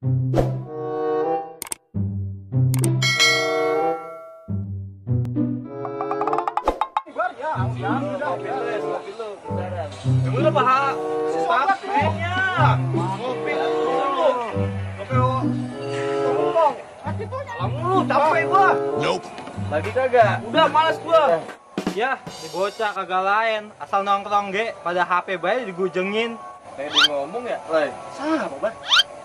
Udah paha stopnya. Ngopi dulu. Ngopi ngomong. Lu capek gua. Nope. Lagi kagak? Udah males gua. Ya, di bocah kagak lain. Asal nongkrong ge pada HP bae digujengin. Kayak dia ngomong ya, "Lay, sama, Bang."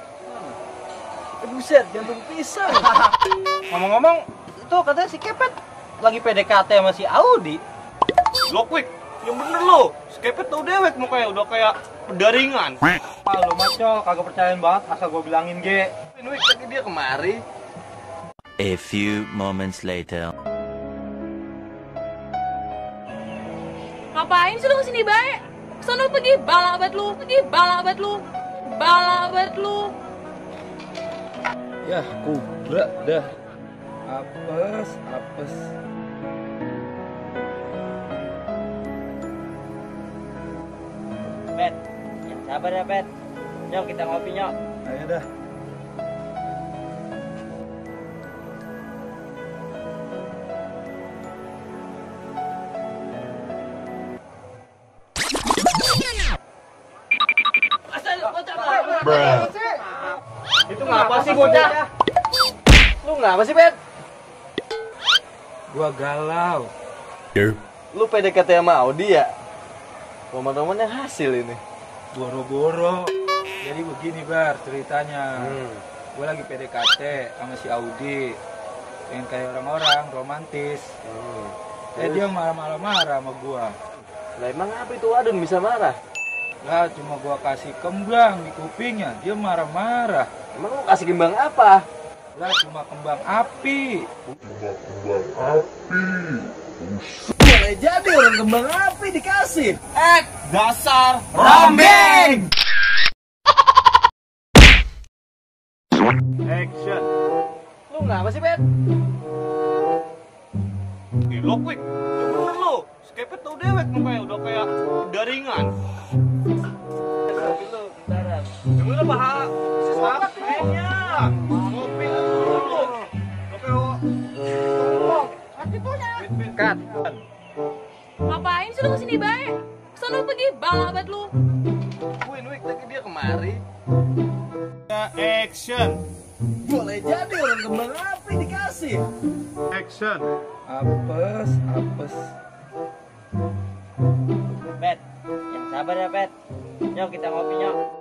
Buset, jantung pisang. Ngomong-ngomong, itu katanya si Kepet lagi PDKT sama si Audi. Lokwik, yang bener lo. Si Kepet tuh dewek mukanya udah kayak pendaringan. Ah, lo macol, kagak percayaan banget asal gua bilangin ge. Wik tadi dia kemari. A few moments later. Ngapain sih lu kesini baik? Sono pergi balabat lu, balabat lu. Yah, kubra dah. Apes. Bet, yang sabar ya Bet. Nyok kita ngopi nyok. Ayo dah. Itu ngapa sih bocah? Lu ngapa sih Bet? Gua galau. Lu PDKT sama Audi ya? Momen-momennya hasil ini. Boro-boro. Jadi begini Bar ceritanya. Gue lagi PDKT sama si Audi. Pengen kayak orang-orang romantis. Dia marah-marah sama gua. Lah emang apa itu Adun bisa marah? Lah cuma gua kasih kembang di kupingnya, dia marah-marah. Emang lu kasih kembang apa? Lah cuma kembang api. Boleh jadi orang kembang api dikasih. Dasar rambing. Action. Lu ngapa sih Bet? Lokwik, yang bener lu. Skepet tuh dewek mukanya udah kayak daringan. Yang bener paha stopnya. Ngopi dulu. Ngopi ngomong. Cut. Ngapain sih lu kesini baik? Sono pergi balabat lu. Wik tadi dia kemari. Action. Boleh jadi orang kembang api dikasih. Action. Apes. Bet, yang sabar ya Bet. Nyok kita ngopi nyok.